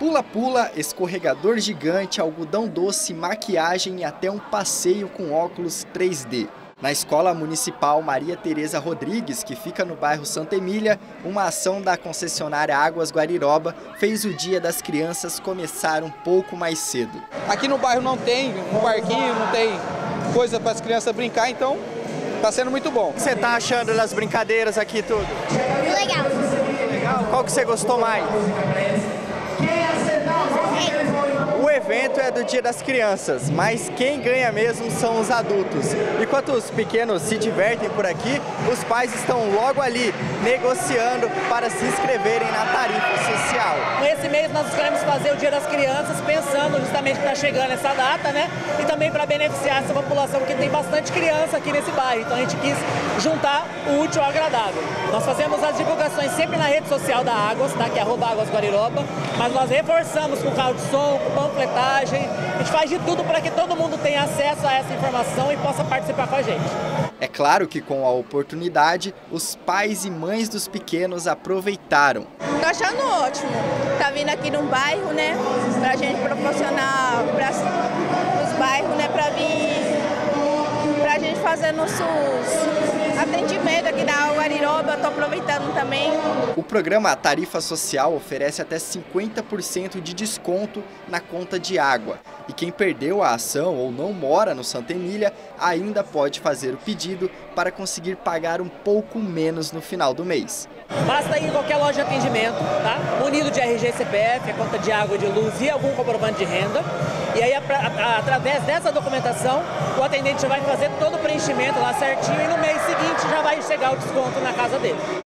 Pula-pula, escorregador gigante, algodão doce, maquiagem e até um passeio com óculos 3D. Na Escola Municipal Maria Tereza Rodrigues, que fica no bairro Santa Emília, uma ação da concessionária Águas Guariroba fez o Dia das Crianças começar um pouco mais cedo. Aqui no bairro não tem um parquinho, não tem coisa para as crianças brincar, então está sendo muito bom. O que você está achando das brincadeiras aqui tudo? Legal. Legal. Qual que você gostou mais? O evento é do Dia das Crianças, mas quem ganha mesmo são os adultos. Enquanto os pequenos se divertem por aqui, os pais estão logo ali, negociando para se inscreverem na tarifa social. Esse mês nós queremos fazer o Dia das Crianças, pensando justamente que está chegando essa data, né? E também para beneficiar essa população, porque tem bastante criança aqui nesse bairro. Então a gente quis juntar o útil ao agradável. Nós fazemos as divulgações sempre na rede social da Águas, tá? Que é @águasguariroba, mas nós reforçamos com carro de som, com panfletagem. A gente faz de tudo para que todo mundo tenha acesso a essa informação e possa participar com a gente. É claro que com a oportunidade, os pais e mães dos pequenos aproveitaram. Tô achando ótimo. Tá vindo aqui num bairro, né? Pra gente proporcionar para os bairros, né? Pra gente fazer nossos atendimentos aqui na Guariroba. Tô aproveitando também. O programa Tarifa Social oferece até 50% de desconto na conta de água. E quem perdeu a ação ou não mora no Santa Emília ainda pode fazer o pedido para conseguir pagar um pouco menos no final do mês. Basta ir em qualquer loja de atendimento, tá? Munido de RG, CPF, a conta de água e de luz e algum comprovante de renda. E aí, através dessa documentação, o atendente vai fazer todo o preenchimento lá certinho e no mês seguinte já vai chegar o desconto na casa dele.